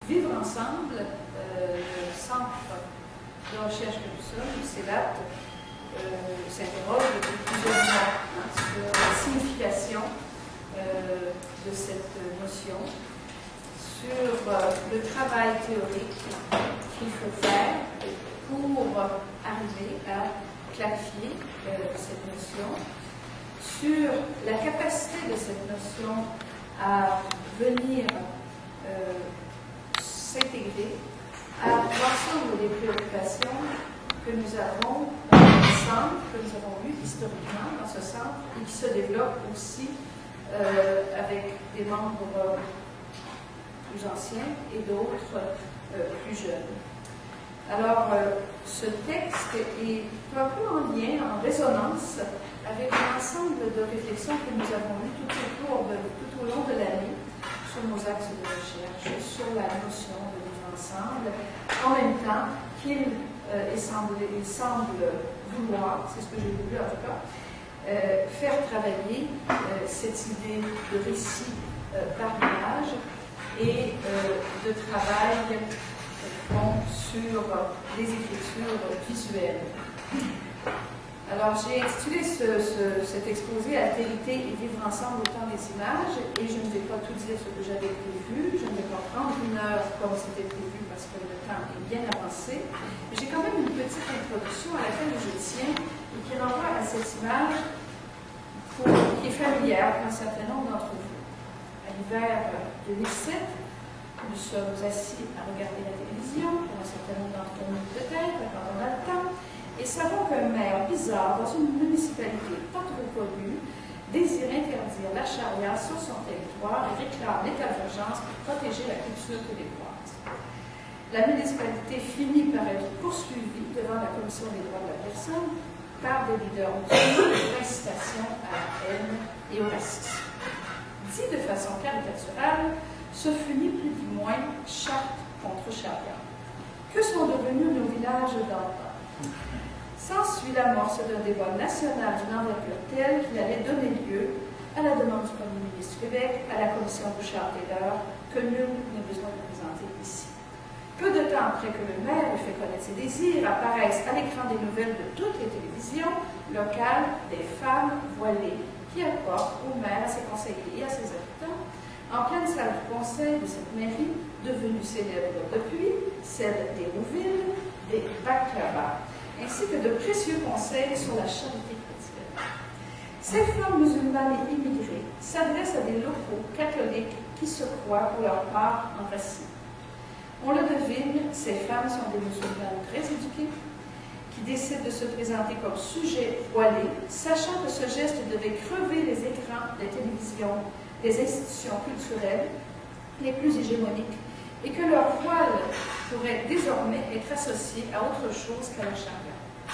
Vivre ensemble, le centre de recherche que nous sommes, le CELAT, s'interroge depuis plusieurs mois sur la signification de cette notion, sur le travail théorique qu'il faut faire pour arriver à clarifier cette notion, sur la capacité de cette notion à venir s'intégrer à l'ensemble des préoccupations que nous avons ensemble, que nous avons eues historiquement dans ce centre et qui se développent aussi avec des membres plus anciens et d'autres plus jeunes. Alors, ce texte est un peu en lien, en résonance avec l'ensemble de réflexions que nous avons eues tout au long de l'année sur nos axes de recherche, sur la notion de vivre ensemble, en même temps qu'il semble vouloir, c'est ce que j'ai voulu en tout cas, faire travailler cette idée de récit par image et de travail sur les écritures visuelles. Alors, j'ai intitulé cet exposé « Altérité et vivre ensemble au temps des images » et je ne vais pas tout dire ce que j'avais prévu, je ne vais pas prendre 1 heure comme c'était prévu parce que le temps est bien avancé. J'ai quand même une petite introduction à laquelle je tiens et qui renvoie à cette image qui est familière pour un certain nombre d'entre vous. À l'hiver 2007, nous sommes assis à regarder la télévision, pour un certain nombre d'entre nous peut-être, quand on a le temps, et savons qu'un maire bizarre dans une municipalité pas trop connue désire interdire la charia sur son territoire et réclame l'état d'urgence pour protéger la culture québécoise. La municipalité finit par être poursuivie devant la Commission des droits de la personne par des leaders musulmans d'incitation à la haine et au racisme. Dit de façon caricaturale, ce fut ni plus ni moins charte contre charia. Que sont devenus nos villages d'antan? S'ensuit l'amorce d'un débat national d'une envergure telle qu'il allait donner lieu, à la demande du Premier ministre du Québec, à la commission Bouchard-Taylor, que nul n'a besoin de présenter ici. Peu de temps après que le maire ait fait connaître ses désirs, apparaissent à l'écran des nouvelles de toutes les télévisions locales des femmes voilées qui apportent au maire, à ses conseillers et à ses habitants, en pleine salle du conseil de cette mairie, devenue célèbre depuis, celle des Rouville, des Baklava, ainsi que de précieux conseils sur la charité chrétienne. Ces femmes musulmanes et immigrées s'adressent à des locaux catholiques qui se croient pour leur part enracinés. On le devine, ces femmes sont des musulmanes très éduquées, qui décident de se présenter comme sujets voilés, sachant que ce geste devait crever les écrans des télévisions, des institutions culturelles les plus hégémoniques, et que leur voile pourrait désormais être associé à autre chose qu'à la charia.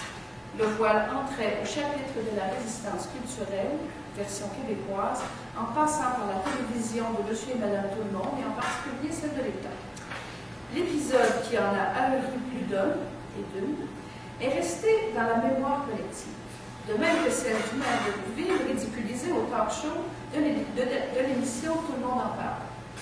Le voile entrait au chapitre de la résistance culturelle, version québécoise, en passant par la télévision de Monsieur et Madame Tout-le-Monde, et en particulier celle de l'État. L'épisode qui en a ahuri plus d'un et d'une est resté dans la mémoire collective, de même que celle du maire de Rouville ridiculisée au talk show de l'émission Tout le monde en parle.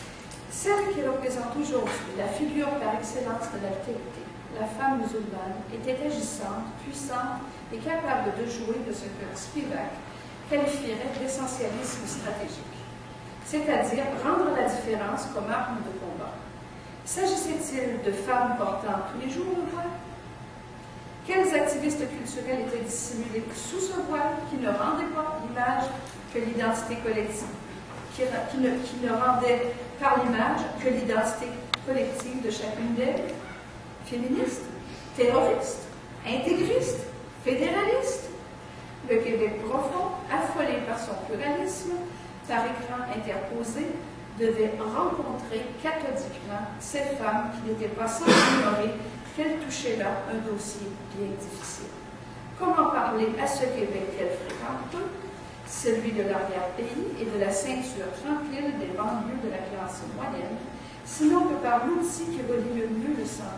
Celle qui représente aujourd'hui la figure par excellence de l'altérité, la femme musulmane, était agissante, puissante et capable de jouer de ce que Spivak qualifierait d'essentialisme stratégique, c'est-à-dire rendre la différence comme arme de combat. S'agissait-il de femmes portant tous les jours le voile? Quels activistes culturels étaient dissimulés sous ce voile qui ne rendait pas l'image que l'identité collective, qui ne rendait par l'image que l'identité collective de chacune d'elles? Féministes, terroristes, intégristes, fédéralistes? Le Québec profond, affolé par son pluralisme, par écran interposé, devait rencontrer cathodiquement ces femmes qui n'étaient pas sans ignorer qu'elles touchaient là un dossier bien difficile. Comment parler à ce Québec qu'elles fréquentent peu, celui de l'arrière-pays et de la ceinture tranquille des banlieues de la classe moyenne, sinon que par l'outil qui relie le mieux le centre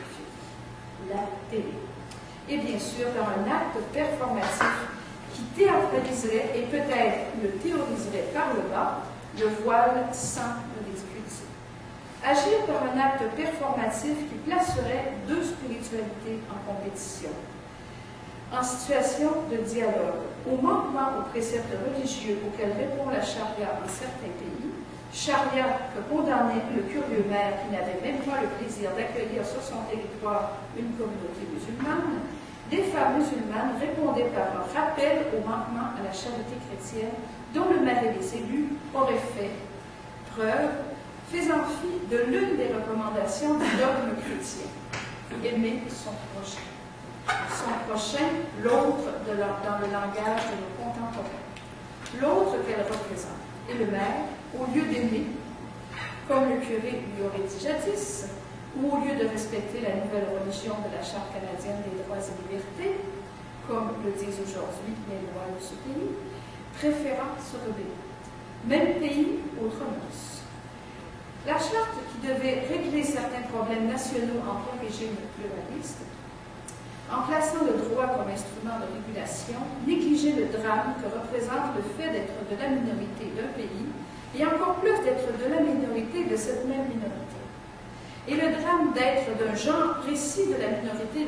de la télé. Et bien sûr, par un acte performatif qui théâtraliserait et peut-être le théoriserait par le bas, le voile sans le ridiculiser. agir par un acte performatif qui placerait deux spiritualités en compétition, en situation de dialogue, au manquement aux préceptes religieux auxquels répond la charia dans certains pays, charia que condamnait le curieux maire qui n'avait même pas le plaisir d'accueillir sur son territoire une communauté musulmane. Des femmes musulmanes répondaient par un rappel au manquement à la charité chrétienne dont le maire et les élus auraient fait preuve, faisant fi de l'une des recommandations du dogme chrétien, aimer son prochain. Son prochain, l'autre dans le langage de nos contemporains. L'autre qu'elle représente. Et le maire, au lieu d'aimer, comme le curé lui aurait dit jadis, ou au lieu de respecter la nouvelle religion de la Charte canadienne des droits et libertés, comme le disent aujourd'hui les lois de ce pays, préférant se rebeller. Même pays, autre mœurs. La Charte, qui devait régler certains problèmes nationaux en plein régime pluraliste, en plaçant le droit comme instrument de régulation, négligeait le drame que représente le fait d'être de la minorité d'un pays, et encore plus d'être de la minorité de cette même minorité. Et le drame d'être d'un genre précis de la minorité,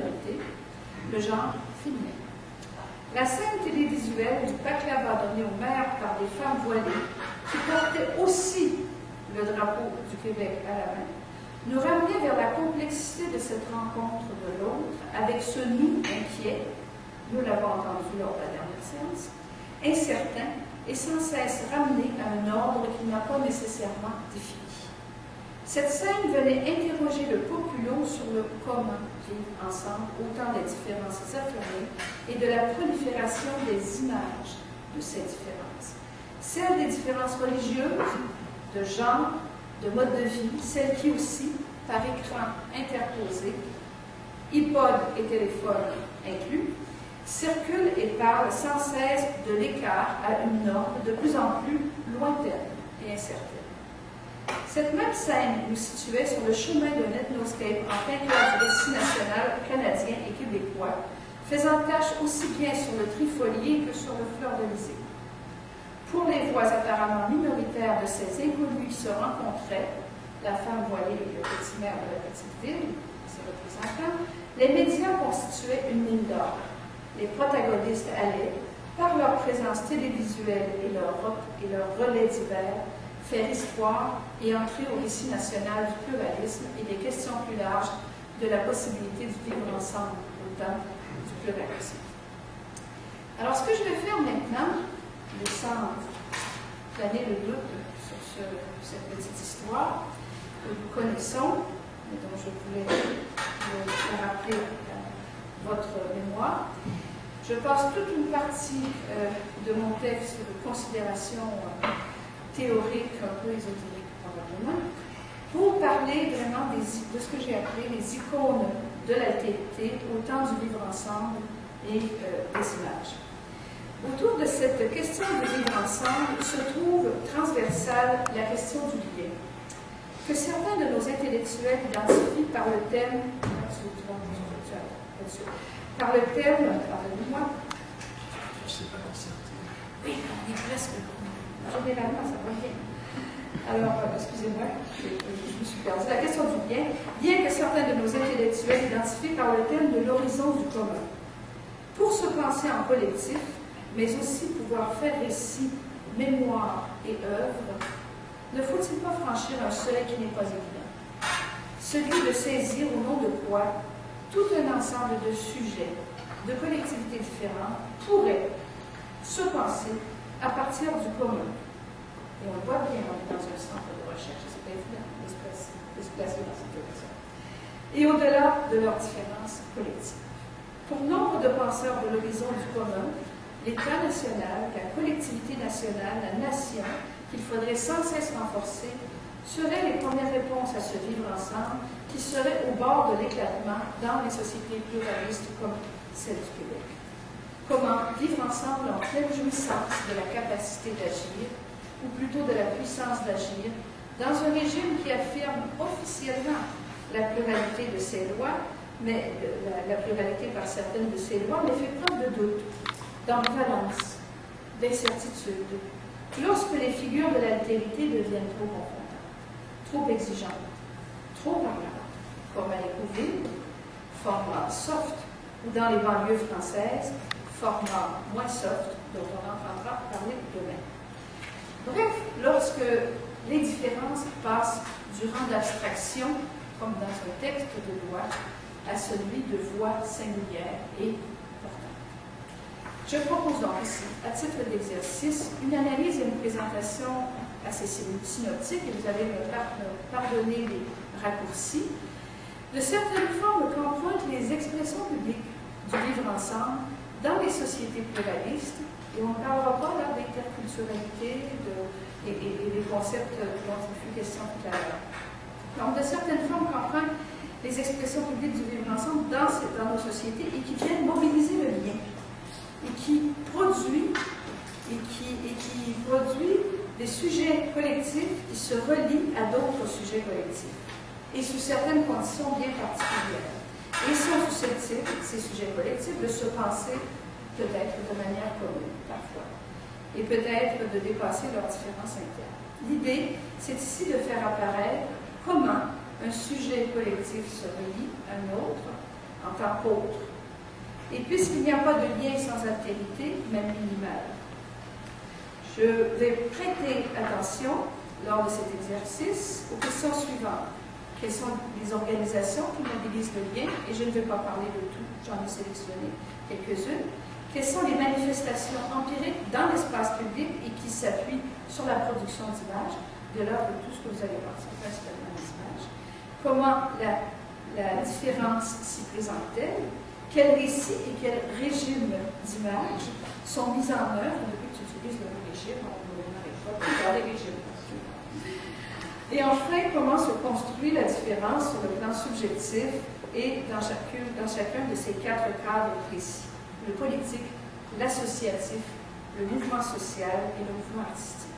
le genre féminin. La scène télévisuelle du baklava donné au maire par des femmes voilées, qui portaient aussi le drapeau du Québec à la main, nous ramenait vers la complexité de cette rencontre de l'autre avec ce nous inquiet, nous l'avons entendu lors de la dernière séance, incertain et sans cesse ramené à un ordre qui n'a pas nécessairement défini. Cette scène venait interroger le populo sur le comment vivre ensemble, autant des différences affirmées et de la prolifération des images de ces différences. Celles des différences religieuses, de genre, de mode de vie, celles qui aussi, par écran interposé, iPod et téléphone inclus, circulent et parlent sans cesse de l'écart à une norme de plus en plus lointaine et incertaine. Cette même scène nous situait sur le chemin d'un ethnoscape en plein cœur du récit national canadien et québécois, faisant tâche aussi bien sur le trifolié que sur le fleur-de-lysée. Pour les voix apparemment minoritaires de ces inconnus qui se rencontraient, la femme voilée et le petit maire de la petite ville, ses représentants, les médias constituaient une mine d'or. Les protagonistes allaient, par leur présence télévisuelle et leur relais divers, faire histoire et entrer au récit national du pluralisme et des questions plus larges de la possibilité du vivre ensemble au temps du pluralisme. Alors, ce que je vais faire maintenant, sans planer le doute sur cette petite histoire que nous connaissons, et dont je voulais vous rappeler votre mémoire, je passe toute une partie de mon texte de considération théorique, un peu ésotérique probablement, pour parler vraiment de ce que j'ai appelé les icônes de l'altérité au temps du vivre ensemble et des images. Autour de cette question de vivre ensemble se trouve transversale la question du lien, que certains de nos intellectuels identifient par le thème, pardonnez-moi, je ne sais pas concerté. Oui, on est presque, généralement ça va bien. Alors, excusez-moi, je me suis perdue. La question du lien, bien que certains de nos intellectuels identifient par le thème de l'horizon du commun. Pour se penser en collectif, mais aussi pouvoir faire récit, mémoire et œuvre, ne faut-il pas franchir un seuil qui n'est pas évident? Celui de saisir au nom de quoi tout un ensemble de sujets, de collectivités différentes, pourrait se penser à partir du commun. Et on le voit bien, on est dans un centre de recherche, c'est pas évident de se placer dans cette direction. Et au-delà de leurs différences collectives. Pour nombre de penseurs de l'horizon du commun, l'État national, la collectivité nationale, la nation, qu'il faudrait sans cesse renforcer, seraient les premières réponses à ce vivre ensemble qui seraient au bord de l'éclatement dans les sociétés pluralistes comme celle du Québec. Comment vivre ensemble en pleine jouissance de la capacité d'agir, ou plutôt de la puissance d'agir, dans un régime qui affirme officiellement la pluralité de ses lois, mais la pluralité par certaines de ses lois, mais fait preuve de doute, d'ambivalence, d'incertitude, lorsque les figures de l'altérité deviennent trop confondantes. trop exigeante, trop parlante, comme à l'écouville, format soft, ou dans les banlieues françaises, format moins soft, dont on entendra parler demain. Bref, lorsque les différences passent du rang d'abstraction, comme dans un texte de loi, à celui de voix singulière et portante. Je propose donc ici, à titre d'exercice, une analyse et une présentation assez synoptique, et vous allez me pardonner les raccourcis, de certaines formes qu'empruntent les expressions publiques du vivre ensemble dans les sociétés pluralistes, et on ne parlera pas là d'interculturalité et des concepts dont il fut question tout à l'heure. Donc, de certaines formes qu'empruntent les expressions publiques du vivre ensemble dans nos sociétés et qui viennent mobiliser le lien, et qui produit des sujets collectifs qui se relient à d'autres sujets collectifs, et sous certaines conditions bien particulières. Et sont susceptibles, ces sujets collectifs, de se penser peut-être de manière commune, parfois, et peut-être de dépasser leurs différences internes. L'idée, c'est ici de faire apparaître comment un sujet collectif se relie à un autre en tant qu'autre. Et puisqu'il n'y a pas de lien sans altérité, même minimale, je vais prêter attention, lors de cet exercice, aux questions suivantes. Quelles sont les organisations qui mobilisent le lien? Et je ne vais pas parler de tout, j'en ai sélectionné quelques-unes. Quelles sont les manifestations empiriques dans l'espace public et qui s'appuient sur la production d'images, de l'ordre de tout ce que vous allez voir, c'est principalement les images. Comment la différence s'y présente-t-elle? Quels récits et quels régimes d'images sont mis en œuvre depuis que tu utilises le mot régime? On ne n'arrive pas à les régimes. Et enfin, comment se construit la différence sur le plan subjectif et dans chacun de ces quatre cadres précis: le politique, l'associatif, le mouvement social et le mouvement artistique.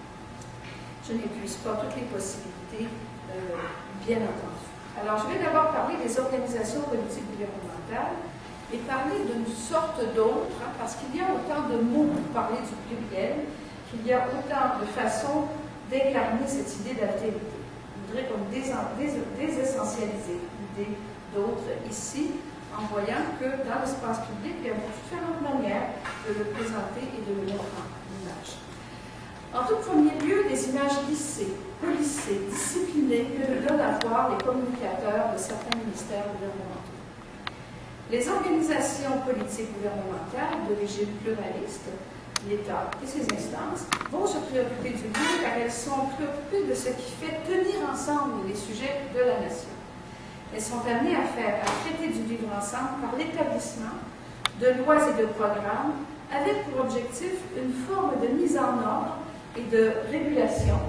Je n'épuise pas toutes les possibilités, bien entendu. Alors, je vais d'abord parler des organisations politiques gouvernementales et parler d'une sorte d'autre, hein, parce qu'il y a autant de mots pour parler du pluriel, qu'il y a autant de façons d'incarner cette idée d'altérité. Je voudrais comme désessentialiser l'idée d'autre ici, en voyant que dans l'espace public, il y a différentes manières de le présenter et de le mettre en image. En tout premier lieu, des images lissées, polissées, disciplinées que donnent à voir les communicateurs de certains ministères gouvernementaux. Les organisations politiques gouvernementales de régime pluraliste, l'État et ses instances, vont se préoccuper du lieu car elles sont préoccupées de ce qui fait tenir ensemble les sujets de la nation. Elles sont amenées à traiter du vivre ensemble par l'établissement de lois et de programmes avec pour objectif une forme de mise en ordre et de régulation,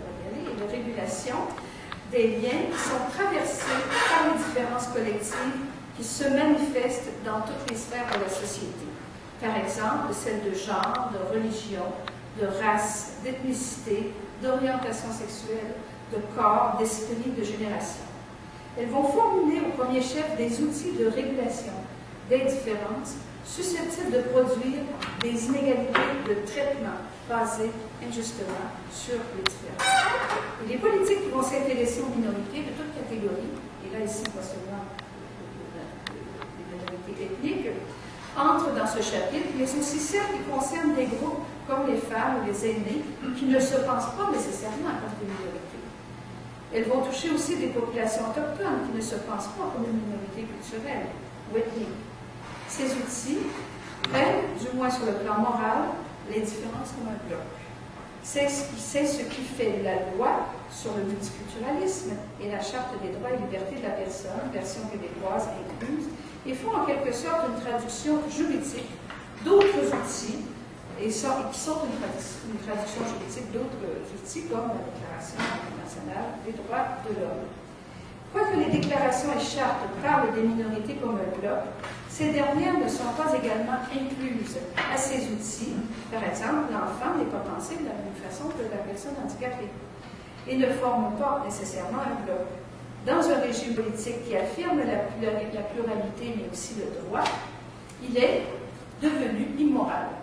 des liens qui sont traversés par les différences collectives qui se manifestent dans toutes les sphères de la société. Par exemple, celles de genre, de religion, de race, d'ethnicité, d'orientation sexuelle, de corps, d'esprit, de génération. Elles vont formuler au premier chef des outils de régulation des différences susceptibles de produire des inégalités de traitement basées injustement sur les différences. Et les politiques qui vont s'intéresser aux minorités de toutes catégories, et là ici pas seulement les minorités ethniques, entrent dans ce chapitre, mais aussi celles qui concernent des groupes comme les femmes ou les aînés qui ne se pensent pas nécessairement comme des minorités. Elles vont toucher aussi des populations autochtones qui ne se pensent pas comme une minorité culturelle ou ethnique. Ces outils prennent, du moins sur le plan moral, les différences comme un bloc. C'est ce qui fait la loi sur le multiculturalisme et la Charte des droits et libertés de la personne, version québécoise incluse, et font en quelque sorte une traduction juridique d'autres outils, et qui sont une traduction juridique d'autres outils comme la Déclaration internationale des droits de l'homme. Quoique les déclarations et chartes parlent des minorités comme un bloc, ces dernières ne sont pas également incluses à ces outils. Par exemple, l'enfant n'est pas pensé de la même façon que la personne handicapée et ne forme pas nécessairement un bloc. Dans un régime politique qui affirme la pluralité mais aussi le droit, il est devenu immoral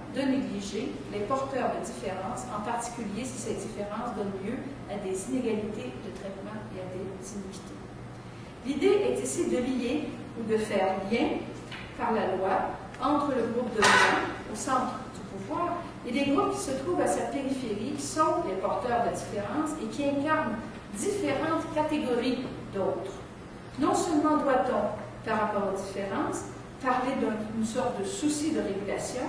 de négliger les porteurs de différences, en particulier si ces différences donnent lieu à des inégalités de traitement et à des iniquités. L'idée est ici de lier ou de faire lien par la loi entre le groupe dominant au centre du pouvoir et les groupes qui se trouvent à sa périphérie, qui sont les porteurs de différences et qui incarnent différentes catégories d'autres. Non seulement doit-on, par rapport aux différences, parler d'une sorte de souci de régulation,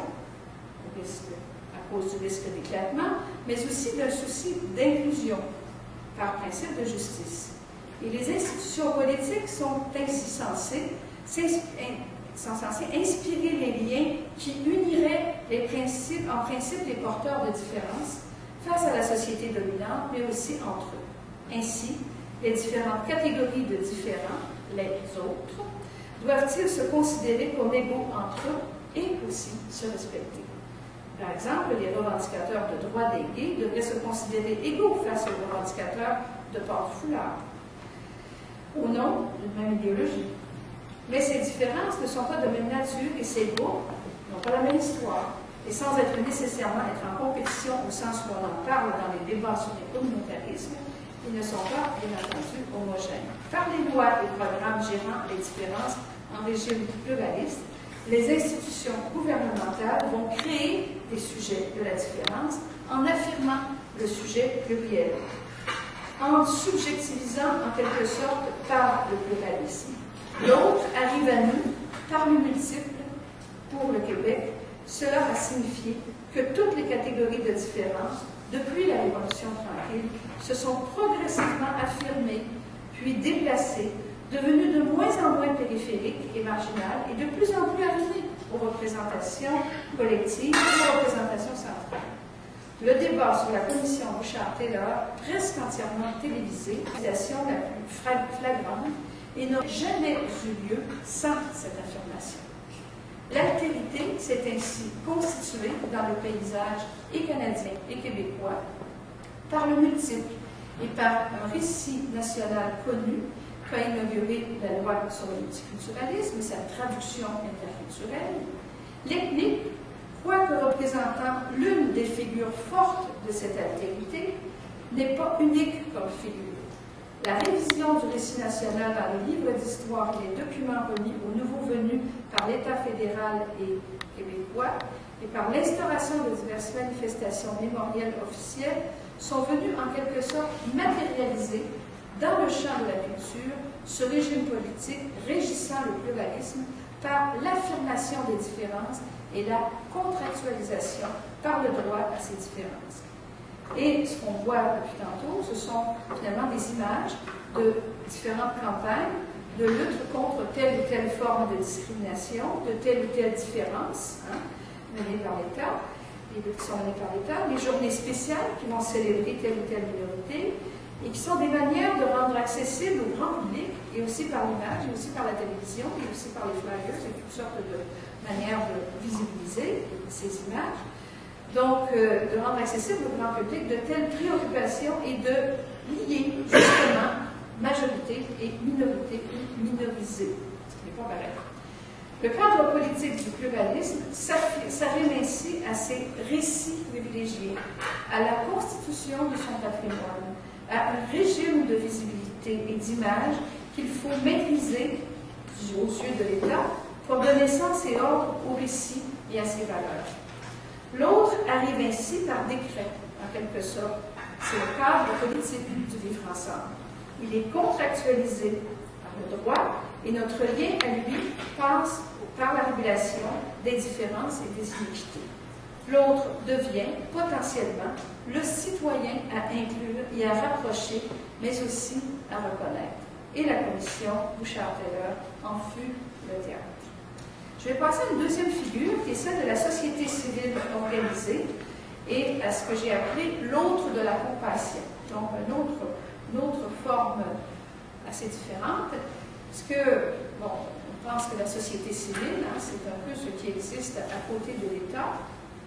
à cause du risque d'éclatement, mais aussi d'un souci d'inclusion, par principe de justice. Et les institutions politiques sont ainsi censées inspirer les liens qui uniraient en principe les porteurs de différences face à la société dominante, mais aussi entre eux. Ainsi, les différentes catégories de différents, les autres, doivent-ils se considérer comme égaux entre eux et aussi se respecter. Par exemple, les revendicateurs de droits des gays devraient se considérer égaux face aux revendicateurs de port-foulard, au nom d'une même idéologie. Mais ces différences ne sont pas de même nature et ces groupes n'ont pas la même histoire, et sans être nécessairement en compétition au sens où on en parle dans les débats sur les communautarismes, ils ne sont pas, bien entendu, homogènes. Par les lois et programmes gérant les différences en régime pluraliste, les institutions gouvernementales vont créer des sujets de la différence en affirmant le sujet pluriel, en subjectivisant en quelque sorte par le pluralisme. L'autre arrive à nous par le multiple. Pour le Québec, cela a signifié que toutes les catégories de différence, depuis la Révolution tranquille, se sont progressivement affirmées, puis déplacées, devenues de moins en moins périphériques et marginales, et de plus en plus arrivées aux représentations collectives et aux représentations centrales. Le débat sur la commission Bouchard-Taylor, presque entièrement télévisé, la citation la plus flagrante, et n'a jamais eu lieu sans cette affirmation. L'altérité s'est ainsi constituée dans le paysage et canadien et québécois par le multiple et par un récit national connu qu'a inauguré la loi sur le multiculturalisme et sa traduction interculturelle. L'ethnique, quoique représentant l'une des figures fortes de cette altérité, n'est pas unique comme figure. La révision du récit national dans les livres d'histoire et les documents remis aux nouveaux venus par l'État fédéral et québécois et par l'instauration de diverses manifestations mémorielles officielles sont venus en quelque sorte matérialiser dans le champ de la culture ce régime politique régissant le pluralisme par l'affirmation des différences et la contractualisation par le droit à ces différences. Et ce qu'on voit depuis tantôt, ce sont finalement des images de différentes campagnes de lutte contre telle ou telle forme de discrimination, de telle ou telle différence menée par l'État, et qui sont menées par l'État, des journées spéciales qui vont célébrer telle ou telle minorité, et qui sont des manières de rendre accessible au grand public, et aussi par l'image, et aussi par la télévision, et aussi par les flyers, et toutes sortes de manières de visibiliser ces images. Donc, de rendre accessible au grand public de telles préoccupations et de lier justement majorité et minorité ou minorisée, ce qui n'est pas pareil. Le cadre politique du pluralisme s'arrime ainsi à ses récits privilégiés, à la constitution de son patrimoine, à un régime de visibilité et d'image qu'il faut maîtriser aux yeux de l'État pour donner sens et ordre au récit et à ses valeurs. L'autre arrive ainsi par décret, en quelque sorte. C'est le cadre politique du vivre ensemble. Il est contractualisé par le droit et notre lien à lui passe par la régulation des différences et des iniquités. L'autre devient potentiellement le citoyen à inclure et à rapprocher, mais aussi à reconnaître. Et la commission Bouchard-Taylor en fut le théâtre. Je vais passer à une deuxième figure, qui est celle de la société civile organisée, et à ce que j'ai appelé l'autre de la compassion. Donc, une autre forme assez différente, puisque, bon, on pense que la société civile, c'est un peu ce qui existe à côté de l'État,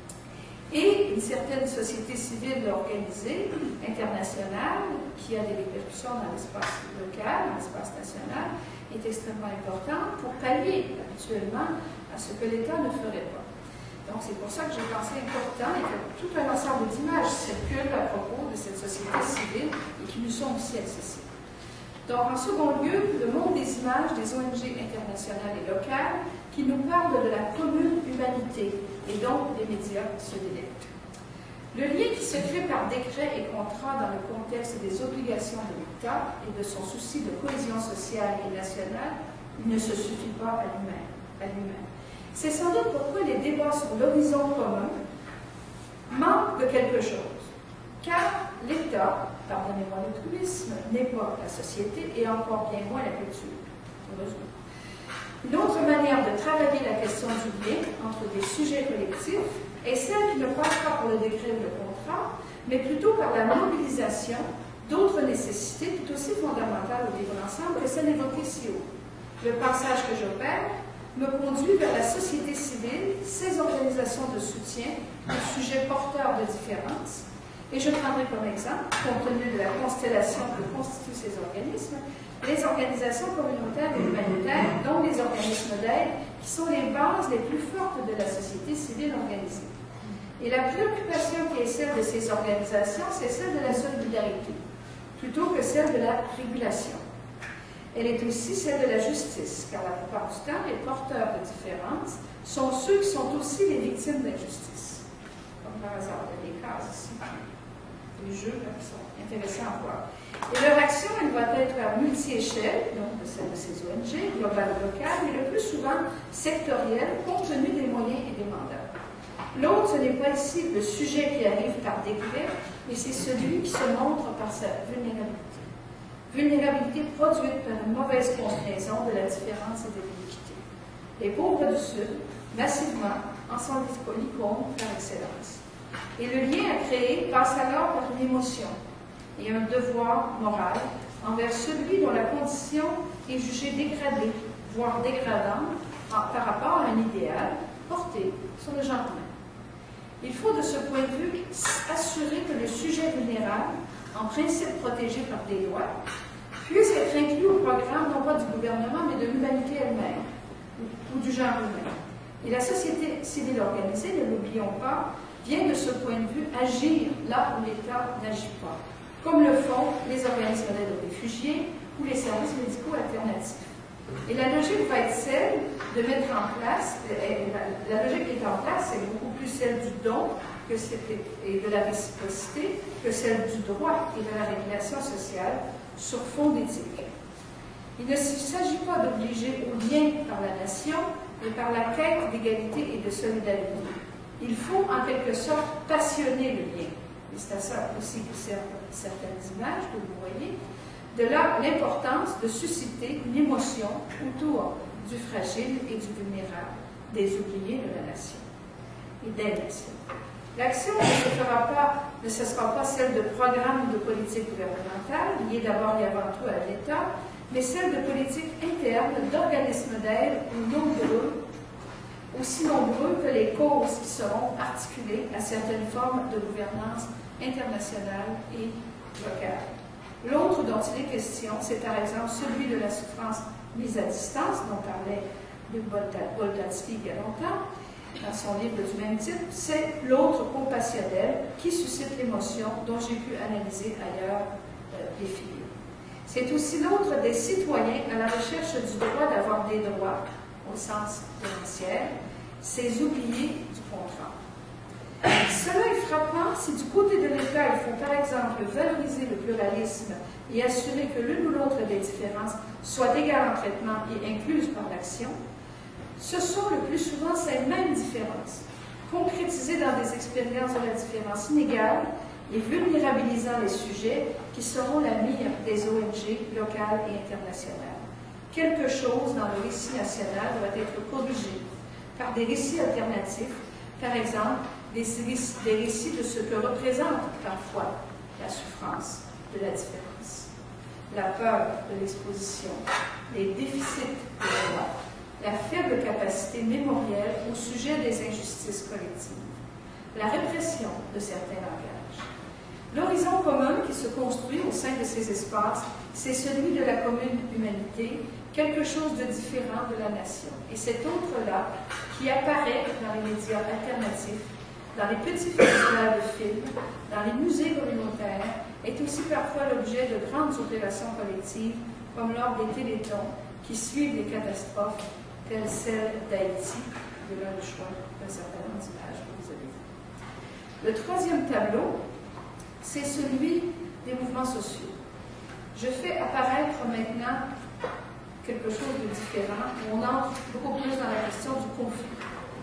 et une certaine société civile organisée, internationale, qui a des répercussions dans l'espace local, dans l'espace national, est extrêmement important pour pallier habituellement à ce que l'État ne ferait pas. Donc, c'est pour ça que j'ai pensé important et que tout un ensemble d'images circulent à propos de cette société civile et qui nous sont aussi accessibles. Donc, en second lieu, le monde des images des ONG internationales et locales qui nous parlent de la commune humanité et donc des médias se délectent. Le lien qui se crée par décret et contrat dans le contexte des obligations de l'État et de son souci de cohésion sociale et nationale, il ne se suffit pas à lui-même. C'est sans doute pourquoi les débats sur l'horizon commun manquent de quelque chose. Car l'État, pardonnez-moi le truisme, n'est pas la société et encore bien moins la culture, heureusement. Une autre manière de travailler la question du lien entre des sujets collectifs est celle qui ne passe pas par le décret ou le contrat, mais plutôt par la mobilisation d'autres nécessités tout aussi fondamentales au vivre ensemble que celles évoquées si haut. Le passage que j'opère me conduit vers la société civile, ses organisations de soutien, aux sujets porteurs de différences, et je prendrai comme exemple, compte tenu de la constellation que constituent ces organismes, les organisations communautaires et humanitaires, dont les organismes d'aide, qui sont les bases les plus fortes de la société civile organisée. Et la préoccupation qui est celle de ces organisations, c'est celle de la solidarité, plutôt que celle de la régulation. Elle est aussi celle de la justice, car la plupart du temps, les porteurs de différences sont ceux qui sont aussi les victimes d'injustice. Comme par hasard, il y a des cas ici, des jeux là, qui sont intéressants à voir. Et leur action, elle doit être à multi-échelle, donc de celle de ces ONG, globale ou locale, mais le plus souvent sectorielle, compte tenu des moyens et des mandats. L'autre, ce n'est pas ici le sujet qui arrive par décret, mais c'est celui qui se montre par sa vulnérabilité. Vulnérabilité produite par une mauvaise combinaison de la différence et de l'iniquité. Les pauvres du Sud, massivement, en sont l'icône par excellence. Et le lien à créer passe alors par une émotion et un devoir moral envers celui dont la condition est jugée dégradée, voire dégradante, par rapport à un idéal porté sur le genre humain. Il faut de ce point de vue assurer que le sujet vulnérable, en principe protégé par des lois, puisse être inclus au programme non pas du gouvernement, mais de l'humanité elle-même, ou du genre humain. Et la société civile organisée, ne l'oublions pas, vient de ce point de vue agir là où l'État n'agit pas, comme le font les organismes d'aide aux réfugiés ou les services médicaux alternatifs. Et la logique va être celle de mettre en place, la logique qui est en place, c'est beaucoup plus celle du don et de la réciprocité que celle du droit et de la régulation sociale sur fond d'éthique. Il ne s'agit pas d'obliger au lien par la nation, mais par la quête d'égalité et de solidarité. Il faut en quelque sorte passionner le lien. Et c'est à ça aussi que servent certaines images que vous voyez. De là, l'importance de susciter une émotion autour du fragile et du vulnérable, des oubliés de la nation et des nations. L'action ne sera pas celle de programmes de politique gouvernementale, liée d'abord et avant tout à l'État, mais celle de politique interne d'organismes d'aide aussi nombreux que les causes qui seront articulées à certaines formes de gouvernance internationale et locale. L'autre dont il est question, c'est par exemple celui de la souffrance mise à distance, dont parlait Luc Boltanski il y a longtemps, dans son livre du même titre. C'est l'autre compassionnel qui suscite l'émotion dont j'ai pu analyser ailleurs les figures. C'est aussi l'autre des citoyens à la recherche du droit d'avoir des droits, au sens potentiel, ces oubliés du contrat. Cela est frappant si du côté de l'État, il faut par exemple valoriser le pluralisme et assurer que l'une ou l'autre des différences soit d'égale en traitement et incluse par l'action. Ce sont le plus souvent ces mêmes différences, concrétisées dans des expériences de la différence inégale et vulnérabilisant les sujets qui seront la mire des ONG locales et internationales. Quelque chose dans le récit national doit être corrigé par des récits alternatifs, par exemple des récits de ce que représente parfois la souffrance de la différence, la peur de l'exposition, les déficits de droit, la faible capacité mémorielle au sujet des injustices collectives, la répression de certains langages. L'horizon commun qui se construit au sein de ces espaces, c'est celui de la commune humanité, quelque chose de différent de la nation. Et cet autre-là, qui apparaît dans les médias alternatifs, dans les petits festivals de films, dans les musées communautaires, est aussi parfois l'objet de grandes opérations collectives, comme lors des télétons qui suivent les catastrophes, telles celles d'Haïti, de là le choix d'un certain nombre d'images que vous avez vues. Le troisième tableau, c'est celui des mouvements sociaux. Je fais apparaître maintenant quelque chose de différent, où on entre beaucoup plus dans la question du conflit.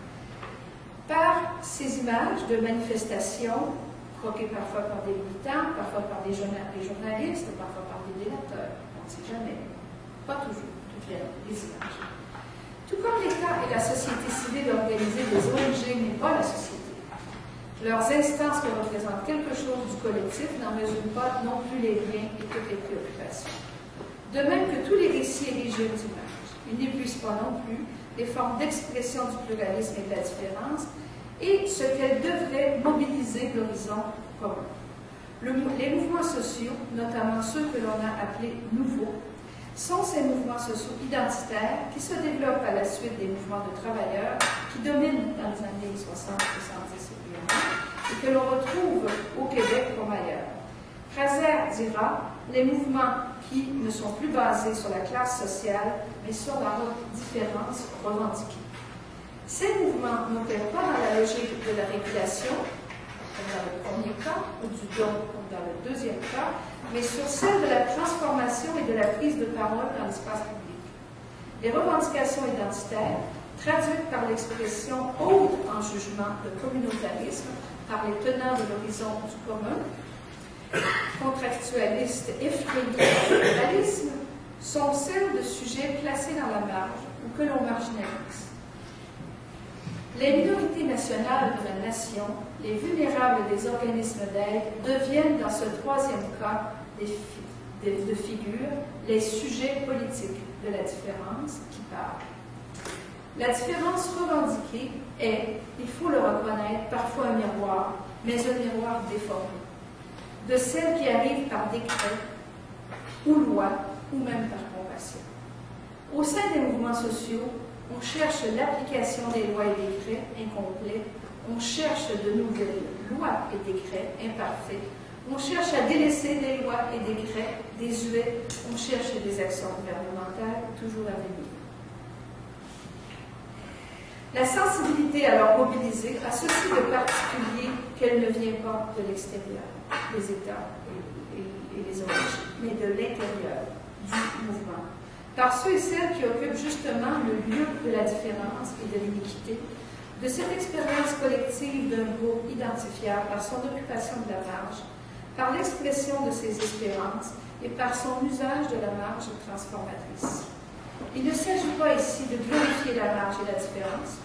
Par ces images de manifestations, croquées parfois par des militants, parfois par des journalistes, parfois par des délateurs, on ne sait jamais, pas toujours, tout bien, les images. Tout comme l'État et la société civile organisée des ONG n'est pas la société. Leurs instances qui représentent quelque chose du collectif n'en résument pas non plus les liens et toutes les préoccupations. De même que tous les récits érigés d'images, ils n'épuisent pas non plus les formes d'expression du pluralisme et de la différence et ce qu'elles devraient mobiliser l'horizon commun. Les mouvements sociaux, notamment ceux que l'on a appelés nouveaux, sont ces mouvements sociaux identitaires qui se développent à la suite des mouvements de travailleurs qui dominent dans les années 60, 70 et que l'on retrouve au Québec comme ailleurs. Fraser dira les mouvements qui ne sont plus basés sur la classe sociale, mais sur la différence revendiquée. Ces mouvements n'opèrent pas dans la logique de la régulation, comme dans le premier cas, ou du don, comme dans le deuxième cas, mais sur celle de la transformation et de la prise de parole dans l'espace public. Les revendications identitaires, traduites par l'expression haute en jugement de communautarisme par les tenants de l'horizon du commun, contractualistes effrayés par le pluralisme, sont celles de sujets placés dans la marge ou que l'on marginalise. Les minorités nationales de la nation, les vulnérables des organismes d'aide, deviennent dans ce troisième cas de figure les sujets politiques de la différence qui parlent. La différence revendiquée est, il faut le reconnaître, parfois un miroir, mais un miroir déformé, de celle qui arrive par décret, ou loi, ou même par compassion. Au sein des mouvements sociaux, on cherche l'application des lois et décrets incomplets, on cherche de nouvelles lois et décrets imparfaits, on cherche à délaisser des lois et décrets désuets, on cherche des actions gouvernementales toujours à venir. La sensibilité alors mobilisée a ceci de particulier qu'elle ne vient pas de l'extérieur, des États et les ONG, mais de l'intérieur du mouvement, par ceux et celles qui occupent justement le lieu de la différence et de l'iniquité, de cette expérience collective d'un groupe identifiable par son occupation de la marge, par l'expression de ses espérances et par son usage de la marge transformatrice. Il ne s'agit pas ici de glorifier la marge et la différence,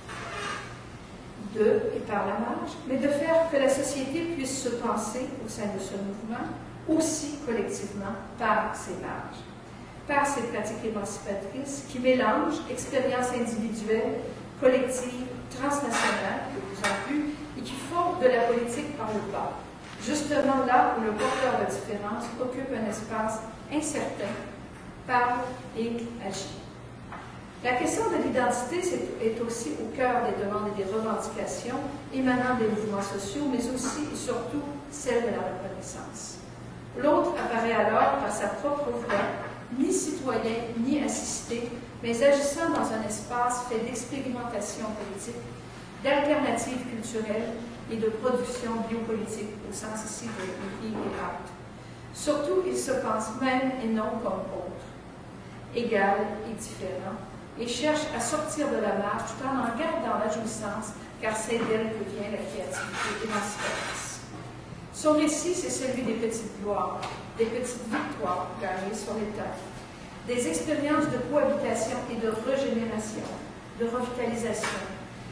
de et par la marge, mais de faire que la société puisse se penser au sein de ce mouvement, aussi collectivement par ses marges, par ses pratiques émancipatrices qui mélangent expériences individuelles, collectives, transnationales, de plus en plus, et qui font de la politique par le bas, justement là où le porteur de différence occupe un espace incertain, parle et agit. La question de l'identité est aussi au cœur des demandes et des revendications émanant des mouvements sociaux, mais aussi et surtout celle de la reconnaissance. L'autre apparaît alors par sa propre voix, ni citoyen ni assisté, mais agissant dans un espace fait d'expérimentation politique, d'alternatives culturelles et de production biopolitique, au sens ici de vie et acte. Surtout, il se pense même et non comme autre, égal et différent, et cherche à sortir de la marge tout en gardant la jouissance, car c'est d'elle que vient la créativité émancipatrice. Son récit, c'est celui des petites gloires, des petites victoires gagnées sur les terres, des expériences de cohabitation et de régénération, de revitalisation,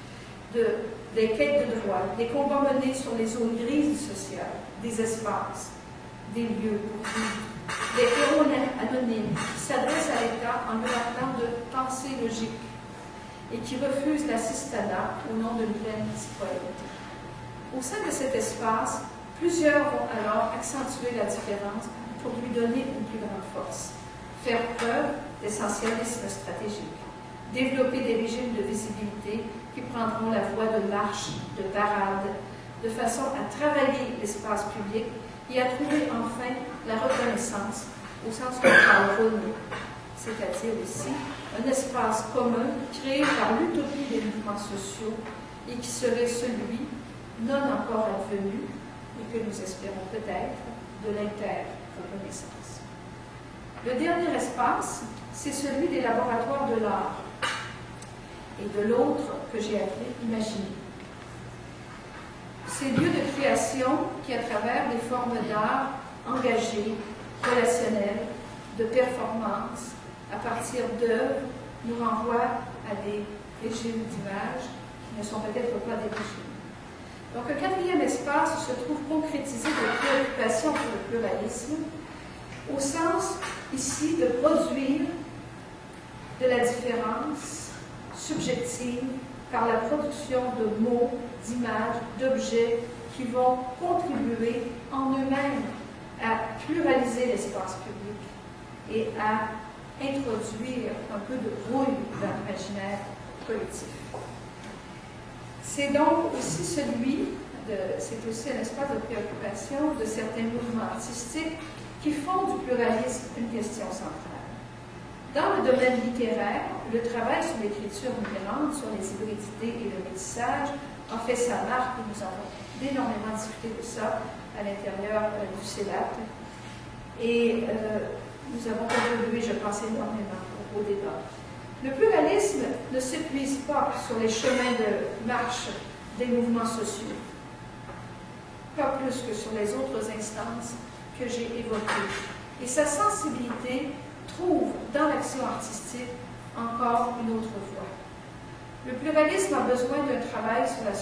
des quêtes de droit, des combats menés sur les zones grises sociales, des espaces, des lieux pour vivre, des héros anonymes qui s'adressent à l'État en leur appelant de pensée logique et qui refusent l'assistanat au nom d'une pleine citoyenneté. Au sein de cet espace, Plusieurs vont alors accentuer la différence pour lui donner une plus grande force, faire preuve d'essentialisme stratégique, développer des régimes de visibilité qui prendront la voie de marche, de parade, de façon à travailler l'espace public et à trouver enfin la reconnaissance au sens que parle René, c'est-à-dire aussi un espace commun créé par l'utopie des mouvements sociaux et qui serait celui, non encore advenu, et que nous espérons peut-être, de l'inter-reconnaissance. Le dernier espace, c'est celui des laboratoires de l'art et de l'autre que j'ai appelé imaginer. Ces lieux de création qui, à travers des formes d'art engagées, relationnelles, de performance, à partir d'œuvres, nous renvoient à des régimes d'images qui ne sont peut-être pas des régimes. Donc, un quatrième espace se trouve concrétisé de préoccupation pour le pluralisme, au sens, ici, de produire de la différence subjective par la production de mots, d'images, d'objets qui vont contribuer en eux-mêmes à pluraliser l'espace public et à introduire un peu de rouille dans l'imaginaire collectif. C'est donc aussi c'est aussi un espace de préoccupation de certains mouvements artistiques qui font du pluralisme une question centrale. Dans le domaine littéraire, le travail sur l'écriture migrante, sur les hybridités et le métissage a fait sa marque et nous avons énormément discuté de ça à l'intérieur du CELAP. Et nous avons contribué, je pense, énormément au débat. Le pluralisme ne s'épuise pas sur les chemins de marche des mouvements sociaux, pas plus que sur les autres instances que j'ai évoquées. Et sa sensibilité trouve dans l'action artistique encore une autre voie. Le pluralisme a besoin d'un travail sur la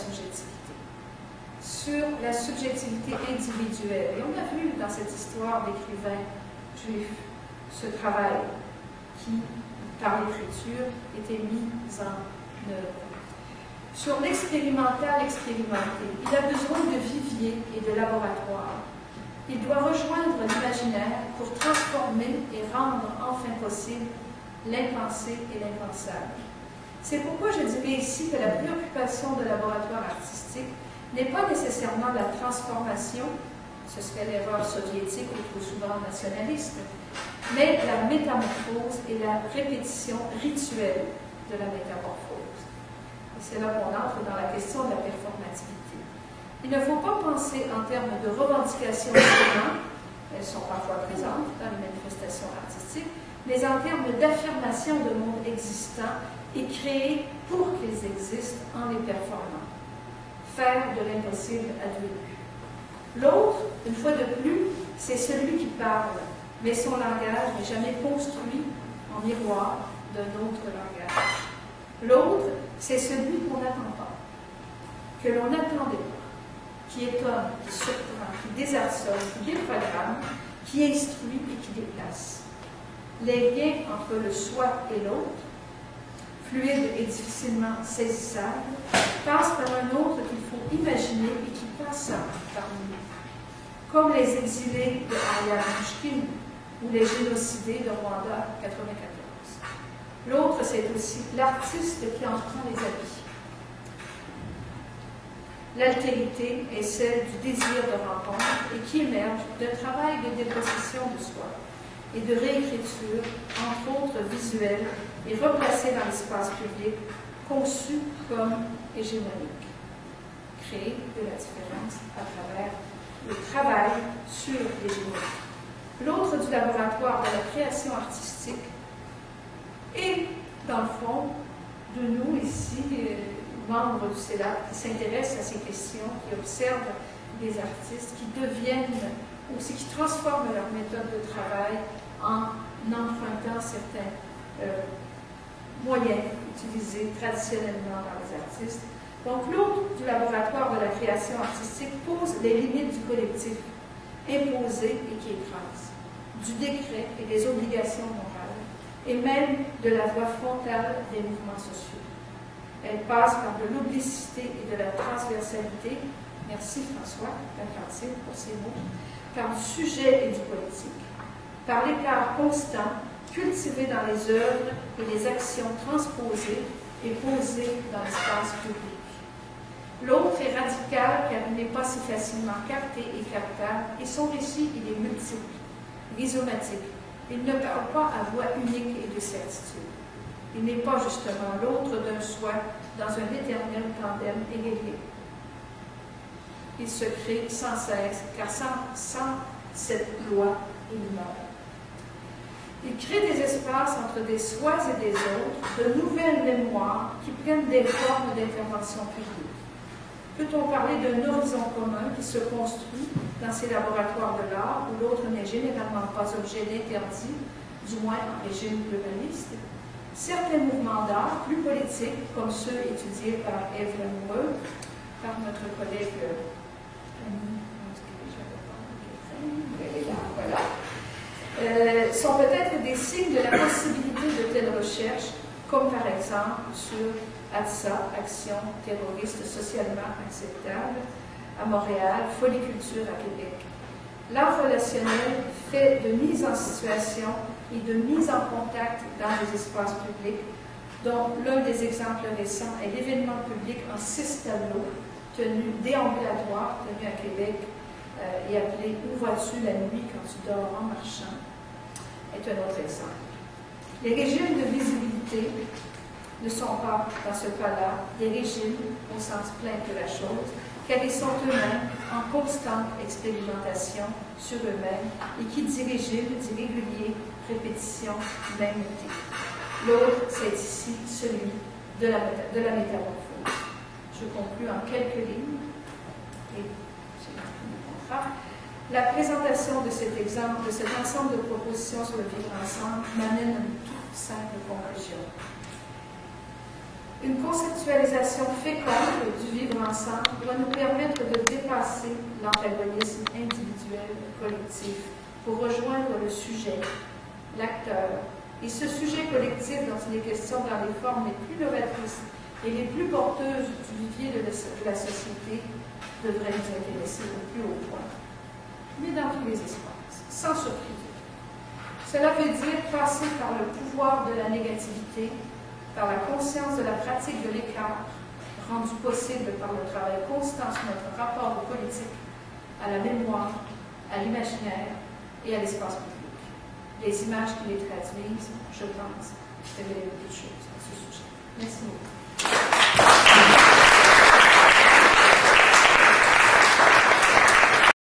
subjectivité individuelle. Et on a vu dans cette histoire d'écrivains juifs ce travail qui, par l'écriture, était mis en œuvre. Sur l'expérimental expérimenté, il a besoin de vivier et de laboratoire. Il doit rejoindre l'imaginaire pour transformer et rendre enfin possible l'impensé et l'impensable. C'est pourquoi je dirais ici que la préoccupation de laboratoire artistique n'est pas nécessairement la transformation, ce serait l'erreur soviétique ou trop souvent nationaliste, mais la métamorphose et la répétition rituelle de la métamorphose. Et c'est là qu'on entre dans la question de la performativité. Il ne faut pas penser en termes de revendications seulement, elles sont parfois présentes dans les manifestations artistiques, mais en termes d'affirmation de monde existant et créé pour qu'ils existent en les performant. Faire de l'impossible advenu. L'autre, une fois de plus, c'est celui qui parle, mais son langage n'est jamais construit en miroir d'un autre langage. L'autre, c'est celui qu'on n'attend pas, que l'on n'attendait pas, qui étonne, qui surprend, qui désarçonne, qui déprogramme, qui instruit et qui déplace. Les liens entre le soi et l'autre, fluides et difficilement saisissables, passent par un autre qu'il faut imaginer et qui passe parmi nous. Comme les exilés de Ariane Pushkin ou les génocidés de Rwanda 94. L'autre, c'est aussi l'artiste qui en prend les habits. L'altérité est celle du désir de rencontre et qui émerge d'un travail de dépossession de soi et de réécriture, entre autres visuelle, et replacée dans l'espace public, conçu comme hégémonique. Créer de la différence à travers le travail sur l'hégémonie. L'autre du laboratoire de la création artistique et, dans le fond, de nous ici, membres du CELAP, qui s'intéressent à ces questions, qui observent des artistes, qui deviennent aussi, qui transforment leur méthode de travail en empruntant certains moyens utilisés traditionnellement par les artistes. Donc, l'autre du laboratoire de la création artistique pose les limites du collectif, imposé et qui écrase, du décret et des obligations morales, et même de la voie frontale des mouvements sociaux. Elle passe par de l'oblicité et de la transversalité, merci François Lacantier pour ces mots, par du sujet et du politique, par l'écart constant cultivé dans les œuvres et les actions transposées et posées dans l'espace public. L'autre est radical car il n'est pas si facilement capté et captable, et son récit il est multiple, rhizomatique. Il ne parle pas à voix unique et de certitude. Il n'est pas justement l'autre d'un soi dans un éternel tandem égalé. Il se crée sans cesse, car sans cette loi, il meurt. Il crée des espaces entre des sois et des autres, de nouvelles mémoires qui prennent des formes d'intervention publique. Peut-on parler d'un horizon commun qui se construit dans ces laboratoires de l'art où l'autre n'est généralement pas objet d'interdit, du moins en régime globaliste? Certains mouvements d'art plus politiques, comme ceux étudiés par Evelyn Wood, par notre collègue sont peut-être des signes de la possibilité de telles recherches, comme par exemple sur ATSA, Action terroriste socialement acceptable, à Montréal, Foliculture à Québec. L'art relationnel fait de mise en situation et de mise en contact dans les espaces publics, dont l'un des exemples récents est l'événement public en 6 tableaux, déambulatoire, tenu à Québec et appelé « Où vois-tu la nuit quand tu dors en marchant ?» est un autre exemple. Les régimes de visibilité ne sont pas, dans ce cas-là, des régimes au sens plein de la chose, car ils sont eux-mêmes en constante expérimentation sur eux-mêmes, et qui dit régime, dit régulier, répétition, mêmeté. L'autre, c'est ici celui de la métamorphose. Je conclus en quelques lignes, et j'ai écrit mon contrat. La présentation de cet exemple, de cet ensemble de propositions sur le vivre ensemble, m'amène à une toute simple conclusion. Une conceptualisation féconde du vivre ensemble doit nous permettre de dépasser l'antagonisme individuel et collectif pour rejoindre le sujet, l'acteur, et ce sujet collectif dont il est question dans les formes les plus novatrices et les plus porteuses du vivier de la société devrait nous intéresser au plus haut point, mais dans tous les espaces, sans surprise. Cela veut dire passer par le pouvoir de la négativité, par la conscience de la pratique de l'écart, rendu possible par le travail constant sur notre rapport au politique, à la mémoire, à l'imaginaire et à l'espace public. Les images qui les traduisent, je pense, révèlent beaucoup de choses à ce sujet. Merci beaucoup.